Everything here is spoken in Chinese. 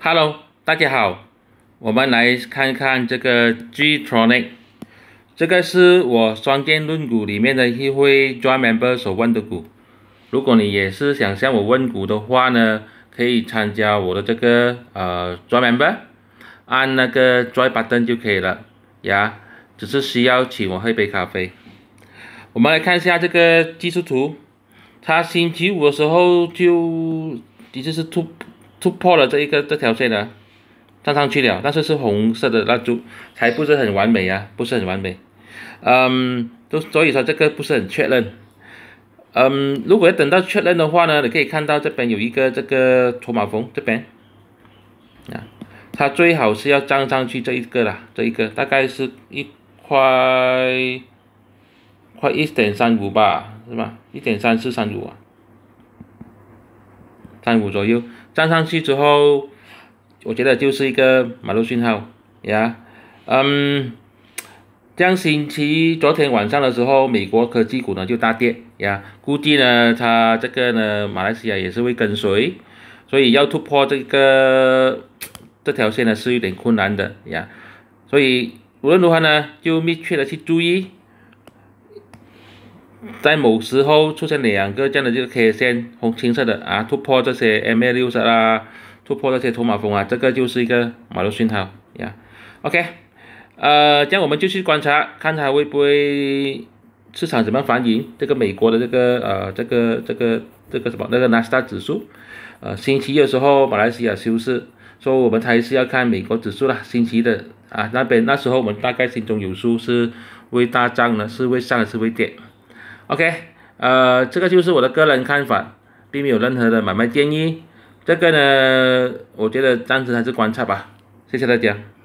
Hello，大家好，我们来看看这个 G-Tronic， 这个是我双电论股里面的一位 Joint Member 所问的股。如果你也是想向我问股的话呢，可以参加我的这个Joint Member， 按那个 Join Button 就可以了呀，只是需要请我喝一杯咖啡。我们来看一下这个技术图，它星期五的时候就是突破了这条线了，站上去了，但是是红色的蜡烛，还不是很完美啊，不是很完美。所以说这个不是很确认。如果要等到确认的话呢，你可以看到这边有一个这个筹码峰这边啊，它最好是要站上去这一个啦，这一个大概是快1.35吧，是吧？1.3435啊，35左右，站上去之后，我觉得就是一个买入讯号呀。像昨天晚上的时候，美国科技股呢就大跌呀，估计呢它这个呢马来西亚也是会跟随，所以要突破这条线呢是有点困难的呀。所以无论如何呢，就密切的去注意，在某时候出现两个这样的这个 K 线红青色的啊，突破这些 MA60啊，突破这些筹码峰啊，这个就是一个买入讯号呀。OK。这样我们就去观察，看它会不会市场怎么反应这个美国的这个什么那个纳斯达指数，星期一的时候马来西亚休市，所以我们还是要看美国指数啦。星期的啊那时候我们大概心中有数，是会大涨呢，是会上还是会跌。OK， 这个就是我的个人看法，并没有任何的买卖建议。这个呢，我觉得暂时还是观察吧。谢谢大家。